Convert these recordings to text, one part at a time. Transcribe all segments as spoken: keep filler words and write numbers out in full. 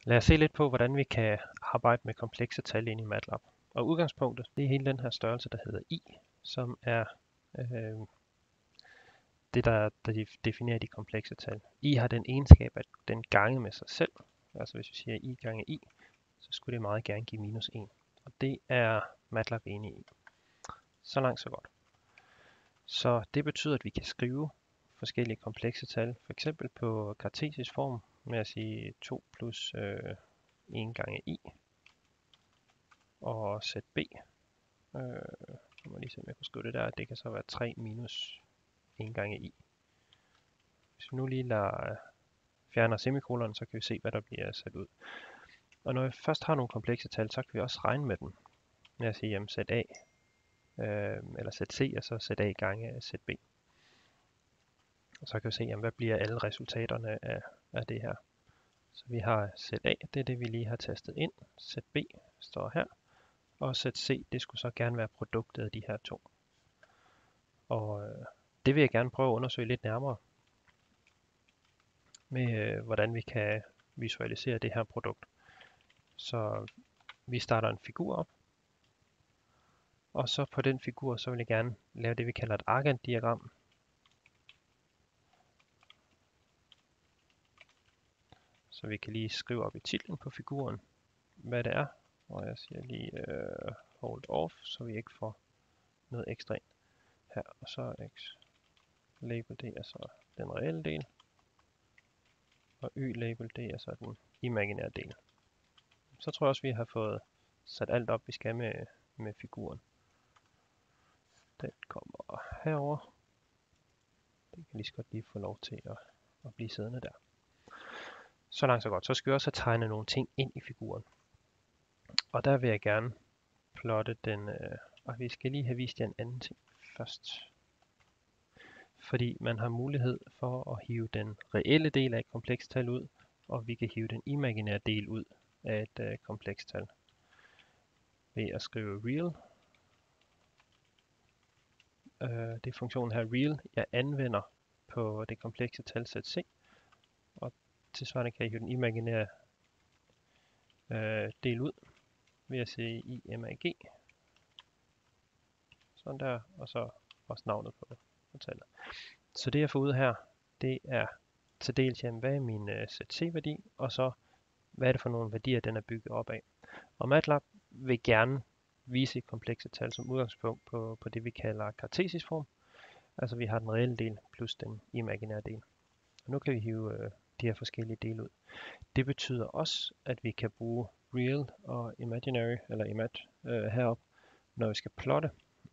Lad os se lidt på, hvordan vi kan arbejde med komplekse tal ind i MATLAB. Og udgangspunktet, det er hele den her størrelse, der hedder i, som er øh, det, der, der definerer de komplekse tal. I har den egenskab, at den gange med sig selv. Altså hvis vi siger i gange i, så skulle det meget gerne give minus en. Og det er MATLAB enig i. Så langt, så godt. Så det betyder, at vi kan skrive forskellige komplekse tal, for eksempel på kartesisk form, med at sige to plus øh, en gange i, og sæt b. Øh, jeg må lige se, om jeg kan skrive det der. Det kan så være tre minus en gange i. Hvis vi nu lige lader fjerner semikolon, så kan vi se, hvad der bliver sat ud. Og når vi først har nogle komplekse tal, så kan vi også regne med dem. Med at sige, jamen sæt a, øh, eller sæt c, og så sæt a gange sæt b. Og så kan vi se, jamen, hvad bliver alle resultaterne af, af det her. Så vi har sæt a, det er det, vi lige har tastet ind. Sæt b står her. Og sæt c, det skulle så gerne være produktet af de her to. Og øh, det vil jeg gerne prøve at undersøge lidt nærmere. Med øh, hvordan vi kan visualisere det her produkt. Så vi starter en figur op. Og så på den figur, så vil jeg gerne lave det, vi kalder et argand-diagram. Så vi kan lige skrive op i titlen på figuren, hvad det er. Og jeg siger lige uh, hold off, så vi ikke får noget ekstra ind her. Og så x label, det er så den reelle del. Og y label, det er så den imaginære del. Så tror jeg også, vi har fået sat alt op, vi skal med, med figuren. Den kommer herover. Den kan lige så godt lige få lov til at, at blive siddende der. Så langt så godt. Så skal vi også have tegnet nogle ting ind i figuren. Og der vil jeg gerne plotte den, øh, og vi skal lige have vist jer en anden ting først. Fordi man har mulighed for at hive den reelle del af et komplekst tal ud, og vi kan hive den imaginære del ud af et øh, komplekst tal. Ved at skrive real. Øh, det er funktionen her real, jeg anvender på det komplekse tal sæt c. Og tilsvarende kan jeg hive den imaginære øh, del ud ved at sige imag. Sådan der, og så også navnet på, på tallet. Så det jeg får ud her, det er til dels, jamen, hvad er min uh, sæt c-værdi, og så hvad er det for nogle værdier, den er bygget op af. Og MATLAB vil gerne vise et komplekse tal som udgangspunkt på, på det, vi kalder kartesisk form. Altså vi har den reelle del plus den imaginære del. Og nu kan vi hive uh, de her forskellige dele ud. Det betyder også, at vi kan bruge real og imaginary, eller imag uh, herop, når vi skal plotte.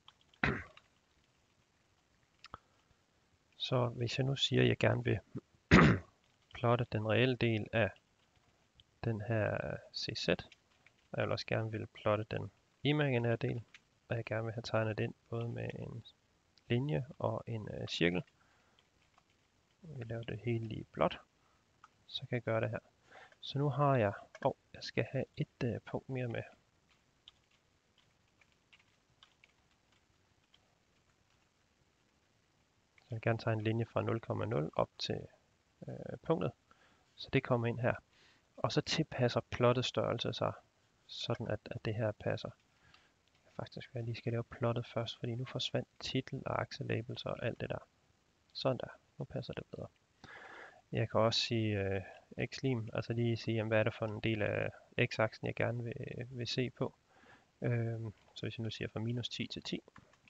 Så hvis jeg nu siger, at jeg gerne vil plotte den reelle del af den her C Z, og jeg vil også gerne vil plotte den imaginære del, og jeg gerne vil have tegnet ind både med en linje og en uh, cirkel. Vi laver det hele i blåt, så kan jeg gøre det her. Så nu har jeg, og oh, jeg skal have et uh, punkt mere med. Så jeg vil gerne tegne en linje fra nul komma nul op til uh, punktet, så det kommer ind her. Og så tilpasser plottet størrelse sig, sådan at, at det her passer. Faktisk jeg lige skal lave plottet først, fordi nu forsvandt titel og akselabels og alt det der. Sådan der, nu passer det bedre. Jeg kan også sige øh, x-lim, altså lige sige, jamen, hvad er det for en del af x-aksen, jeg gerne vil, vil se på. Øhm, så hvis jeg nu siger fra minus ti til ti,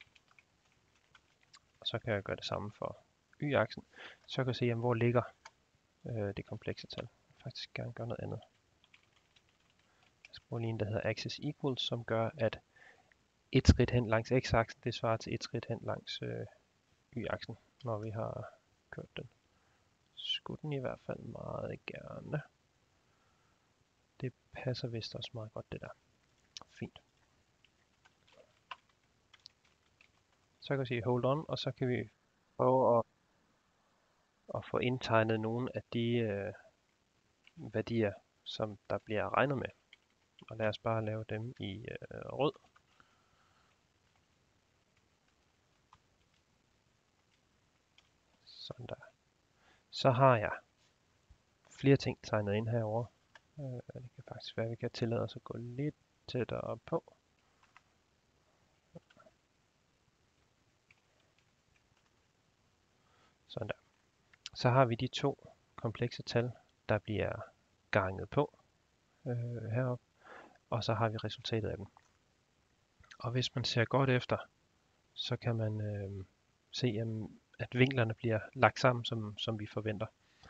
og så kan jeg gøre det samme for y-aksen, så kan jeg se, jamen, hvor ligger øh, det komplekse tal. Jeg vil faktisk gerne gøre noget andet. Jeg skal bruge lige en, der hedder axis equals, som gør, at et skridt hen langs x-aksen, det svarer til et skridt hen langs øh, y-aksen, når vi har kørt den. Skulle den i hvert fald meget gerne. Det passer vist også meget godt, det der. Fint. Så kan vi sige hold on, og så kan vi prøve at, at få indtegnet nogle af de øh, værdier, som der bliver regnet med. Og lad os bare lave dem i øh, rød. Sådan der. Så har jeg flere ting tegnet ind herover. Øh, det kan faktisk være, at vi kan tillade os at gå lidt tættere på. Sådan der. Så har vi de to komplekse tal, der bliver ganget på øh, heroppe, og så har vi resultatet af dem. Og hvis man ser godt efter, så kan man øh, se, jamen, at vinklerne bliver lagt sammen, som, som vi forventer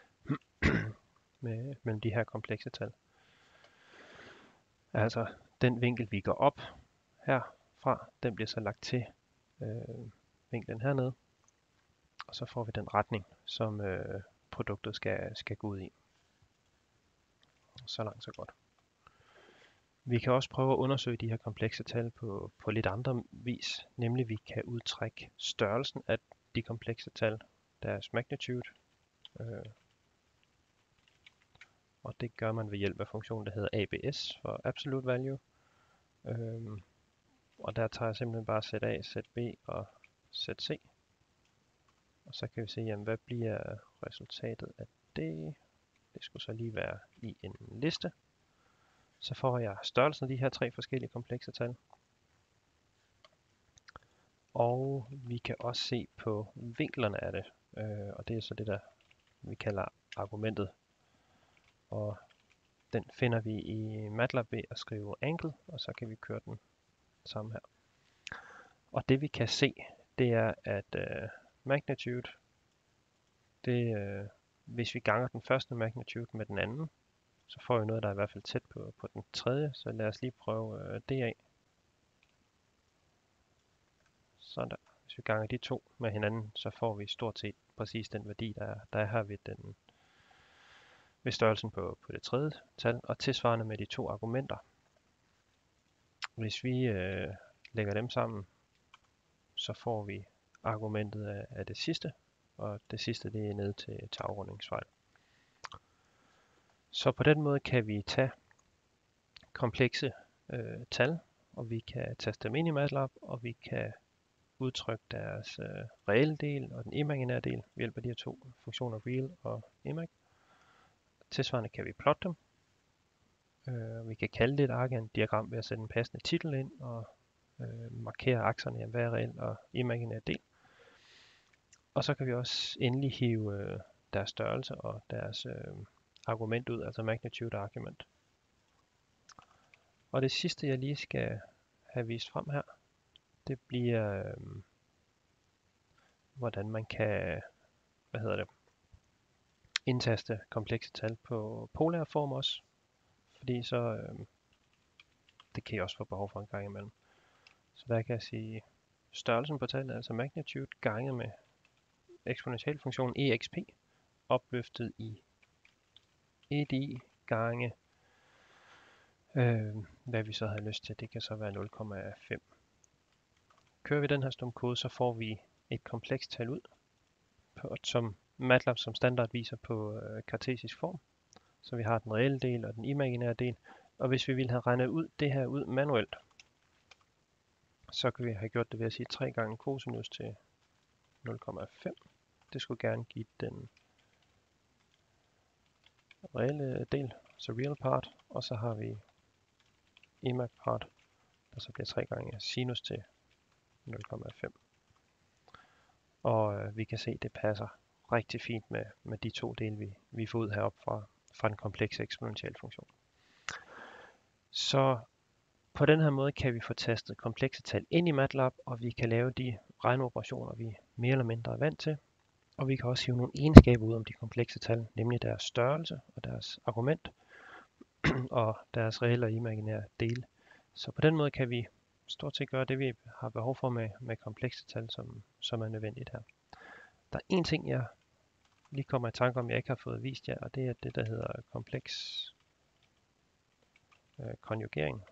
med, mellem de her komplekse tal. Altså den vinkel, vi går op herfra, den bliver så lagt til øh, vinklen hernede, og så får vi den retning, som øh, produktet skal, skal gå ud i. Så langt, så godt. Vi kan også prøve at undersøge de her komplekse tal på, på lidt andre vis, nemlig vi kan udtrække størrelsen af de komplekse tal, deres magnitude, øh, og det gør man ved hjælp af funktionen, der hedder A B S for Absolute Value. Øh, og der tager jeg simpelthen bare sæt A, sæt B og sæt C. Og så kan vi se, jamen, hvad bliver resultatet af det. Det skulle så lige være i en liste. Så får jeg størrelsen af de her tre forskellige komplekse tal. Og vi kan også se på vinklerne af det. Øh, og det er så det, der vi kalder argumentet. Og den finder vi i MATLAB ved at skrive angle, og så kan vi køre den sammen her. Og det vi kan se, det er, at øh, magnitude, det, øh, hvis vi ganger den første magnitude med den anden, så får vi noget, der er i hvert fald tæt på, på den tredje. Så lad os lige prøve øh, det af. Sådan der. Hvis vi ganger de to med hinanden, så får vi stort set præcis den værdi, der er, der er her ved, den, ved størrelsen på, på det tredje tal, og tilsvarende med de to argumenter. Hvis vi øh, lægger dem sammen, så får vi argumentet af, af det sidste, og det sidste det er ned til, til afrundingsfejl. Så på den måde kan vi tage komplekse øh, tal, og vi kan taste dem ind i MATLAB, og vi kan udtrykke deres øh, reelle del og den imaginære del ved hjælp af de her to funktioner, real og imag. Tilsvarende kan vi plotte dem. Øh, vi kan kalde det et Argand-diagram ved at sætte en passende titel ind og øh, markere akserne, jamen, hvad er reel og imaginær del. Og så kan vi også endelig hive øh, deres størrelse og deres øh, argument ud, altså magnitude argument. Og det sidste, jeg lige skal have vist frem her, det bliver, øh, hvordan man kan, hvad hedder det, indtaste komplekse tal på polær form også, fordi så, øh, det kan I også få behov for en gang imellem. Så der kan jeg sige størrelsen på tallet, altså magnitude, ganget med eksponentialfunktionen exp, opløftet i edi gange, øh, hvad vi så havde lyst til, det kan så være nul komma fem. Kører vi den her stumkode, så får vi et komplekst tal ud, på, som MATLAB som standard viser på øh, kartesisk form. Så vi har den reelle del og den imaginære del. Og hvis vi ville have regnet ud det her ud manuelt, så kan vi have gjort det ved at sige tre gange cosinus til nul komma fem. Det skulle gerne give den reelle del, så real part, og så har vi imag part, der så bliver tre gange sinus til nul komma fem. Og øh, vi kan se, at det passer rigtig fint med, med de to dele, vi, vi får ud heroppe fra, fra den komplekse eksponentialfunktion. Så på den her måde kan vi få tastet komplekse tal ind i MATLAB, og vi kan lave de regneoperationer, vi mere eller mindre er vant til. Og vi kan også hive nogle egenskaber ud om de komplekse tal, nemlig deres størrelse og deres argument og deres reelle og imaginære dele. Så på den måde kan vi stort set gøre det, vi har behov for med, med komplekse tal, som, som er nødvendigt her. Der er en ting, jeg lige kommer i tanke om, jeg ikke har fået vist jer, og det er det, der hedder kompleks øh, konjugering.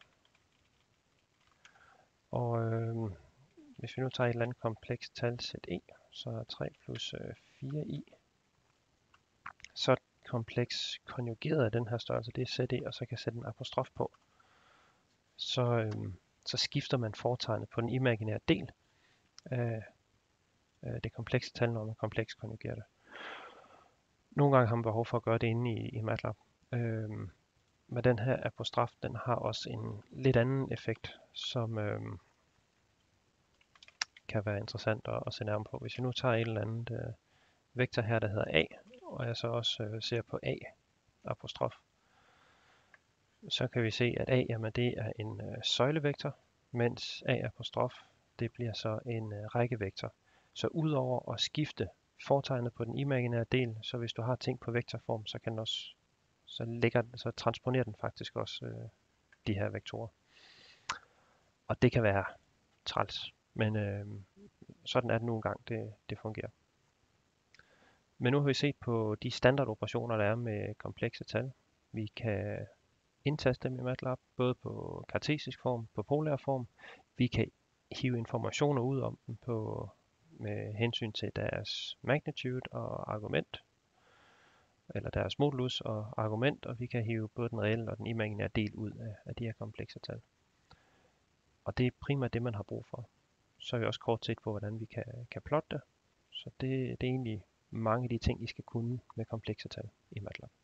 Og øh, hvis vi nu tager et eller andet komplekst tal, sæt e, så er tre plus øh, fire i, så kompleks konjugeret af den her størrelse, det er sæt e, og så kan jeg sætte en apostrof på. Så, øh, så skifter man fortegnet på den imaginære del af øh, det komplekse tal, når man kompleks konjugerer det. Nogle gange har man behov for at gøre det inde i, i MATLAB. Øh, med den her apostrof, den har også en lidt anden effekt, som øh, kan være interessant at, at se nærmere på. Hvis jeg nu tager et eller andet øh, vektor her, der hedder A, og jeg så også øh, ser på A apostrof, så kan vi se, at A, jamen, det er en øh, søjlevektor, mens A apostrof, det bliver så en øh, rækkevektor. Så udover at skifte fortegnet på den imaginære del, så hvis du har ting på vektorform, så kan den også, så, lægger, så transponerer den faktisk også øh, de her vektorer. Og det kan være træls, men øh, sådan er det nu engang, det, det fungerer. Men nu har vi set på de standardoperationer, der er med komplekse tal. Vi kan indtaste dem i MATLAB, både på kartesisk form, på polær form. Vi kan hive informationer ud om dem på, med hensyn til deres magnitude og argument, eller deres modulus og argument, og vi kan hive både den reelle og den imaginære del ud af, af de her komplekse tal. Og det er primært det, man har brug for. Så har vi også kort set på, hvordan vi kan, kan plotte det. Så det, det er egentlig mange af de ting, I skal kunne med komplekse tal i MATLAB.